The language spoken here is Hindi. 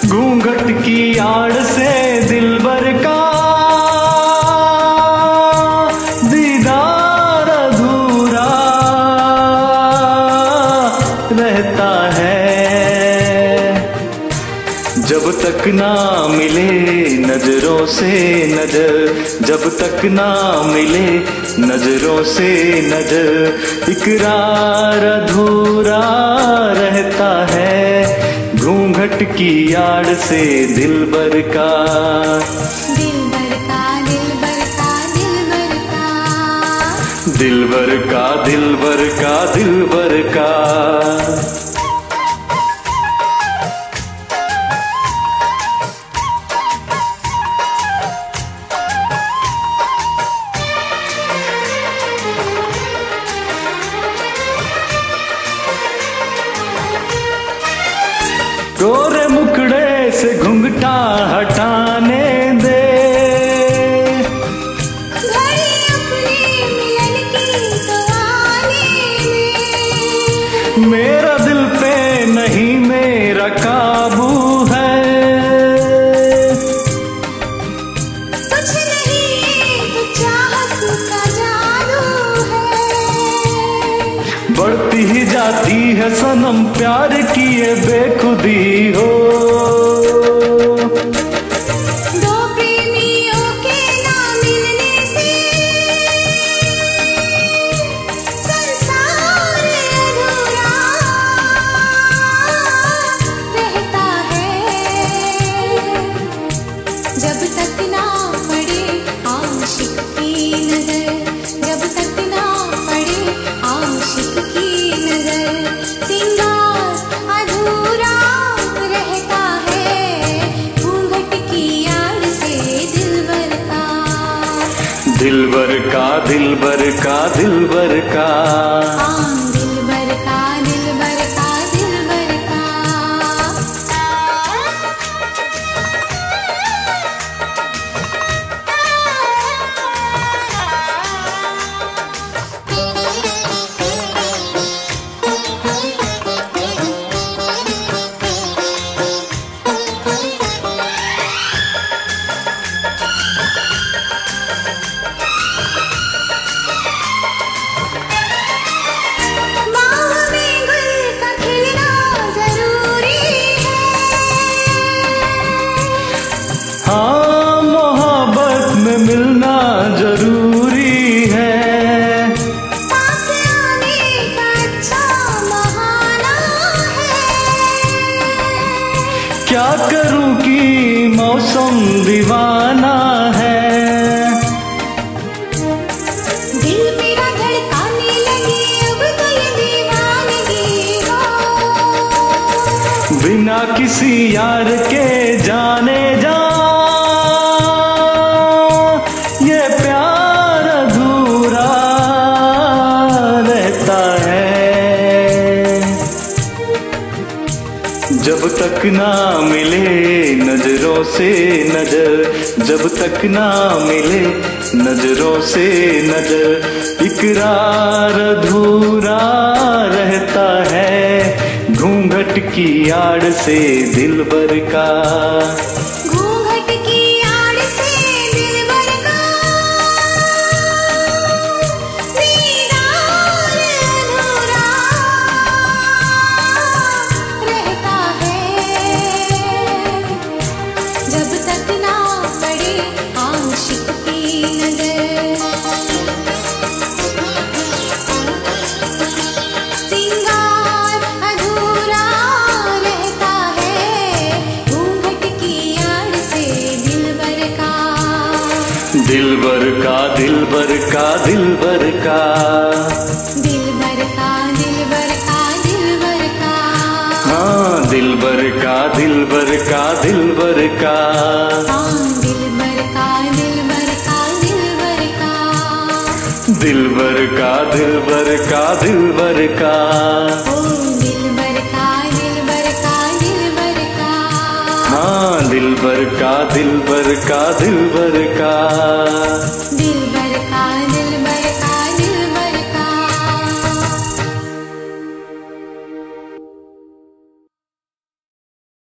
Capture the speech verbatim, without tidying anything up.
घूंघट की आड़ से दिलबर का दीदार अधूरा रहता है। जब तक ना मिले नजरों से नजर, जब तक ना मिले नजरों से नजर, इकरार अधूरा रहता है। घूंघट की आड़ से दिलबर का, दिलबर का दिलबर का दिलबर का, दिलबर का दिलबर का दिलबर का। गोरे मुखड़े से घुंघटा हटाने दे, घड़ी अपने मिलन की तो आने दे। मेरा दिल पे नहीं मेरा काबू है, कुछ नहीं तो चाहत का जादू है। बढ़ती ही जाती है सनम प्यार की ये बेखुदी हो। दो प्रेमियों के ना मिलने से संसार अधूरा रहता है। जब तक ना पड़े आशिक की नजर, जब तक ना पड़े आशिक की नजर, सिंगार अधूरा रहता है। घूंघट की आड़ से दिलबर का, दिलबर का दिलबर का दिलबर का। हाँ दिलबर का दिलबर का दिलबर का। बाहों में गुल का खिलना जरूरी है। हाँ मोहब्बत में मिलना जरूरी है। पास आने का अच्छा बहाना है। क्या करूं कि मौसम दीवाना है। दिल मेरा धड़काने लगे अब तो ये दीवानगी हो। बिना किसी यार के जाने जा ये प्यार अधूरा रहता है। जब तक ना मिले नजरों से नजर, जब तक ना मिले नजरों से नजर, इकरार अधूरा रहता है। घूंघट की आड़ से दिलबर का, घूंघट की आड़ से दिलबर का दीदार अधूरा रहता है। जब तक ना पड़े आशिक की नजर, सिंगार अधूरा रहता है। घूंघट की आड़ से दिलबर का, दिलबर का दिलबर का दिलबर का। दिलबर का दिलबर का दिलबर का। हाँ दिलबर का दिलबर का दिलबर का। हाँ दिलबर का दिलबर का दिलबर का। दिलबर का दिलबर का दिलबर का। ओ दिलबर का दिलबर का दिलबर का। हाँ दिलबर का दिलबर का दिलबर का।